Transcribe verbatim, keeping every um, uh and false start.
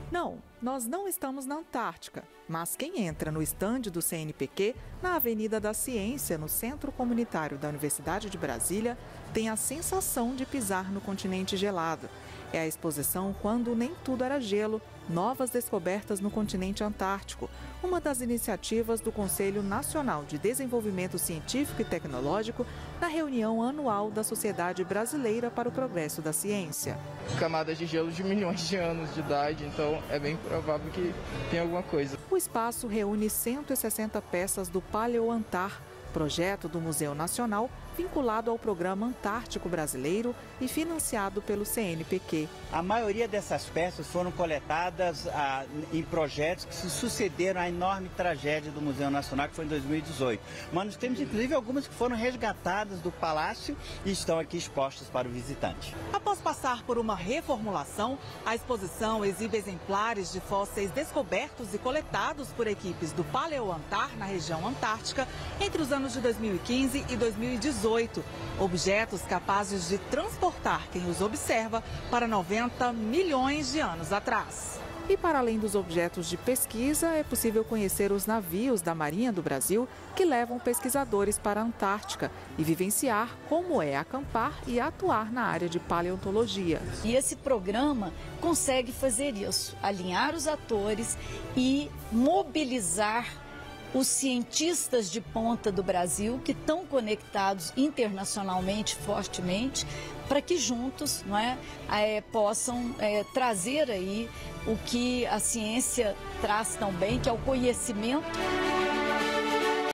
Não, nós não estamos na Antártica, mas quem entra no estande do C N P Q, na Avenida da Ciência, no Centro Comunitário da Universidade de Brasília, tem a sensação de pisar no continente gelado. É a exposição Quando Nem Tudo Era Gelo, Novas Descobertas no Continente Antártico, uma das iniciativas do Conselho Nacional de Desenvolvimento Científico e Tecnológico na reunião anual da Sociedade Brasileira para o Progresso da Ciência. Camadas de gelo de milhões de anos de idade, então é bem provável que tenha alguma coisa. O espaço reúne cento e sessenta peças do Paleoantar, projeto do Museu Nacional vinculado ao Programa Antártico Brasileiro e financiado pelo C N P Q. A maioria dessas peças foram coletadas ah, em projetos que se sucederam à enorme tragédia do Museu Nacional, que foi em dois mil e dezoito. Mas nós temos inclusive algumas que foram resgatadas do Palácio e estão aqui expostas para o visitante. Após passar por uma reformulação, a exposição exibe exemplares de fósseis descobertos e coletados por equipes do Paleoantar na região antártica entre os anos de dois mil e quinze e dois mil e dezoito. Objetos capazes de transportar quem os observa para noventa milhões de anos atrás. E para além dos objetos de pesquisa, é possível conhecer os navios da Marinha do Brasil que levam pesquisadores para a Antártica e vivenciar como é acampar e atuar na área de paleontologia. E esse programa consegue fazer isso, alinhar os atores e mobilizar os cientistas de ponta do Brasil que estão conectados internacionalmente fortemente para que juntos, não é, é, possam é, trazer aí o que a ciência traz tão bem, que é o conhecimento